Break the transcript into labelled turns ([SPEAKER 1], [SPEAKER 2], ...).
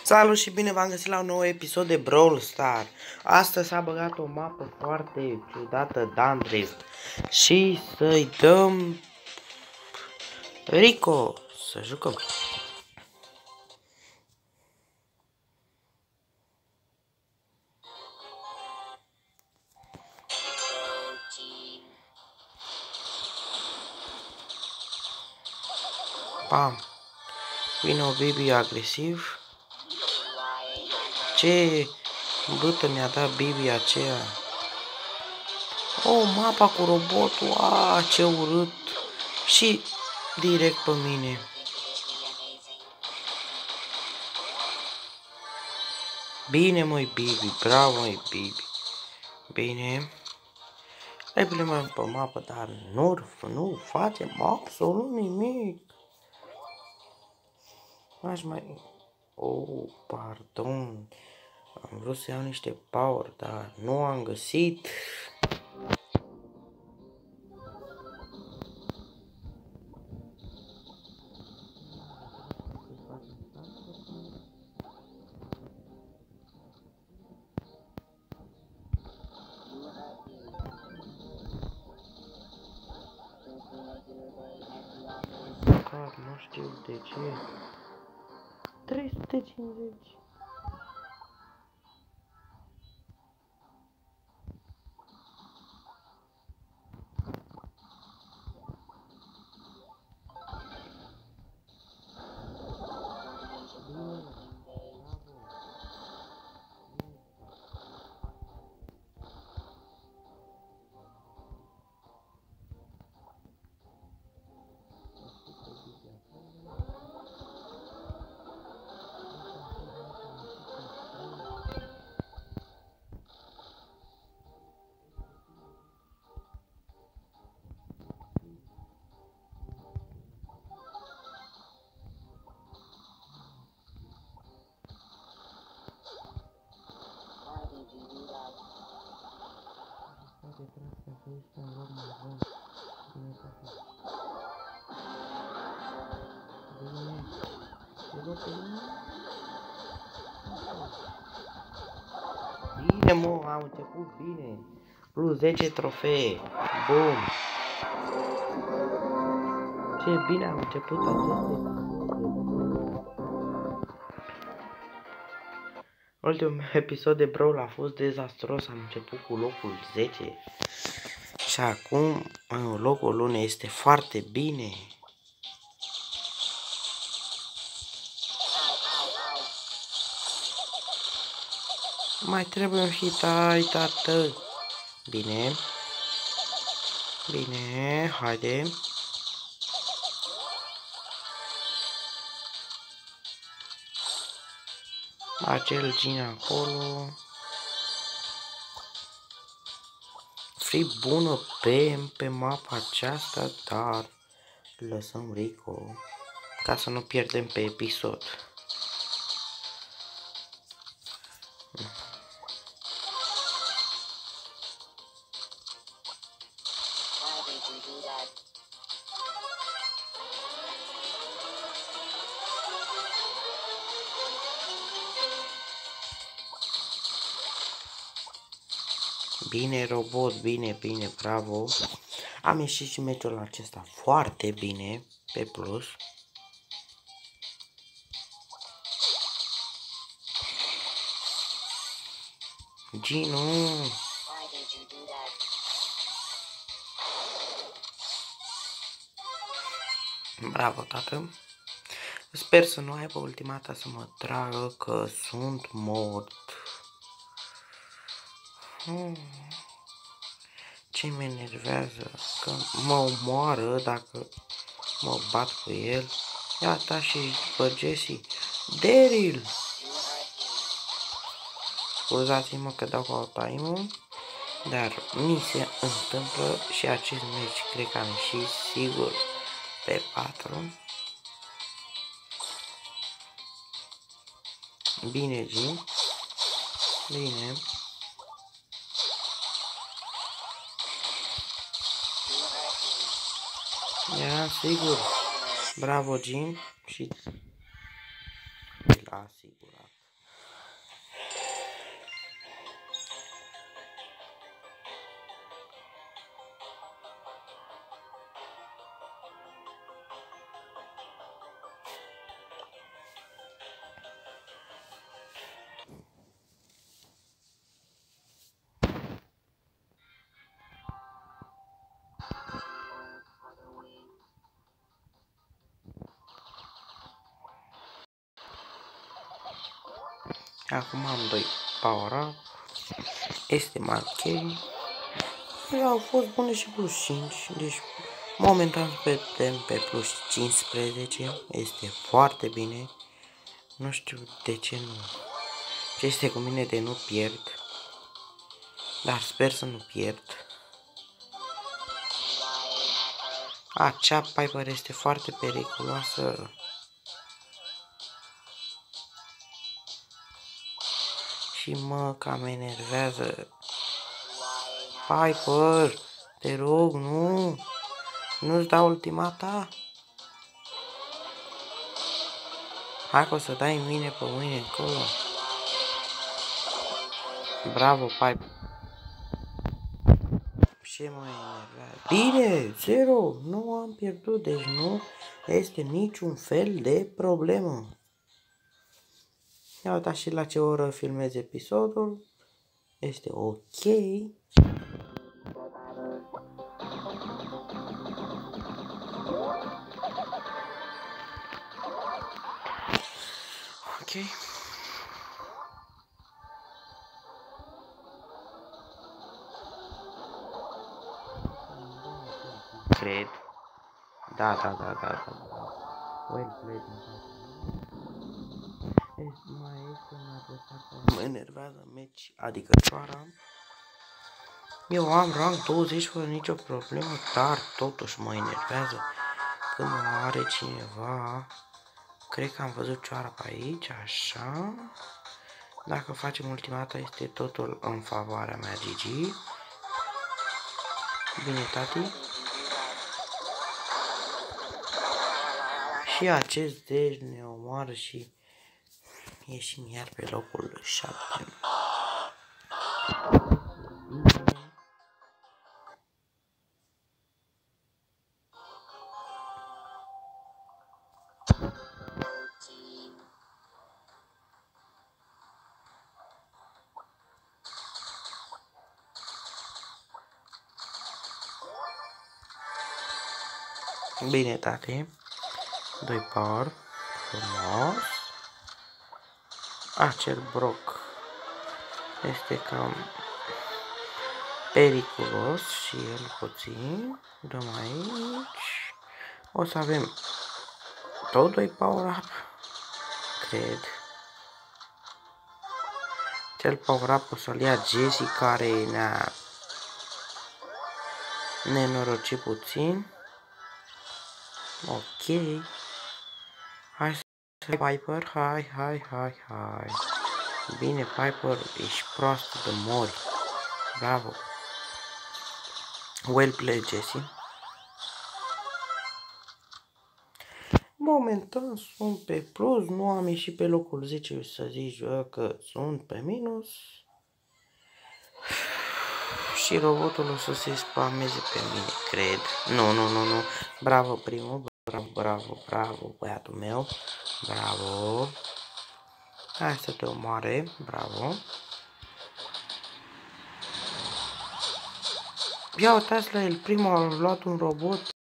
[SPEAKER 1] Salut și bine v-am găsit la un nou episod de Brawl Stars. Astăzi s-a băgat o mapă foarte ciudată, Dandrift. Și să-i dăm Rico să jucăm. Pam. Vine o Bibi agresiv. Ce bâtă mi-a dat Bibi aceea. O, mapa cu robotul. Ce urât. Și direct pe mine. Bine, măi, Bibi. Bravo, măi, Bibi. Bine. Ai problema pe mapă, dar nu facem absolut nimic. Aș mai... pardon. Am vrut să iau niște power, dar nu am găsit. Nu știu de ce. 350. Bine, mă, am început bine. Plus 10 trofee. Bum. Ce bine am început acest episod. Ultimul episod de Brawl a fost dezastros. Am început cu locul 10. Și acum locul 1 este foarte bine. Mai trebuie un hit, ai, tată. Bine. Bine, haide. Acel gin acolo. Free bună pe mapa aceasta, dar lăsăm Rico ca să nu pierdem pe episod. Bine, robot, bine, bravo. Am ieșit și meciul acesta foarte bine, pe plus. Ginu. Bravo, tată. Sper să nu aibă ultimata să mă tragă că sunt mort. Ce mă enervează că mă omoară dacă mă bat cu el. Iată și pe Jesse. Daryl! Scuzați-mă că dau cu time-ul, dar mi se întâmplă și acest meci. Cred că am ieșit sigur pe 4. Bine, Jim. Bine. Eram sigur. Bravo, Jim. Și asigurat. Acum am 2 power-up. Este marchei. Au fost bune și plus 5. Deci momentan vedem pe plus 15. Este foarte bine. Nu știu de ce nu. Ce este cu mine de nu pierd. Dar sper să nu pierd. Acea Piper este foarte periculoasă. Și mă, cam enervează. Piper, te rog, nu. Nu-ți dau ultimata. Hai că o să dai mine pe mâine încolo. Bravo, Piper. Ce mă enervează? Bine, 0. Nu am pierdut, deci nu este niciun fel de problemă. Ia uitați și la ce oră filmez episodul. Este ok. Ok. Cred. Da. Well played. Mai este un adversar care mă enervează meci, adică Cioara. Eu am rang 20 fără nicio problemă, dar totuși mă enervează când mă are cineva. Cred că am văzut Cioara pe aici, așa. Dacă facem ultimata este totul în favoarea mea, GG. Bine, tati. Și acest deci ne omoară și ieșim iar pe locul 7. Bine, tati. 2 power. Frumos. Acel Brock este cam periculos și el puțin. Dăm aici. O să avem tot 2 power up. Cred. Cel power up o să-l ia Jessie, care ne-a nenorocit puțin. Ok. Hai să Piper, hai. Bine, Piper, ești proastă de mori. Bravo. Well played, Jessie. Momentan sunt pe plus, nu am ieșit pe locul 10, să zici că sunt pe minus. Și robotul o să se spameze pe mine, cred. Nu. Bravo, primul. Bravo, băiatul meu. Bravo. Hai să te omoare. Bravo. Ia uitați la el, primul a luat un robot